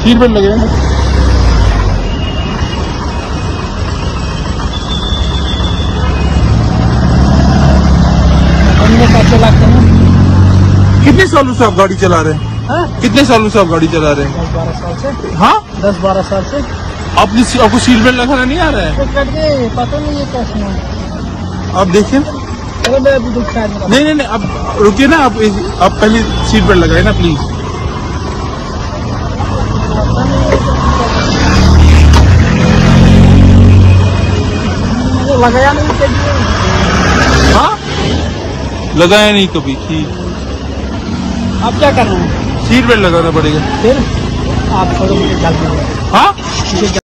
Seat belt लगे ना। कितने सालों से आप गाड़ी चला रहे हैं? हाँ? कितने सालों से आप गाड़ी चला रहे हैं? 10-12 साल से। हाँ, 10-12 साल से। आपको सीट बेल्ट लगाना नहीं आ रहा है? तो पता नहीं है कैसे। आप देखिए। नहीं, अब रुकिए ना, आप पहले सीट बेल्ट लगाए ना प्लीज। लगाया नहीं। हाँ, लगाया नहीं कभी। ठीक, आप क्या कर रहे हैं? सीट बेल्ट लगाना पड़ेगा। फिर आप छोड़ो मुझे। हाँ।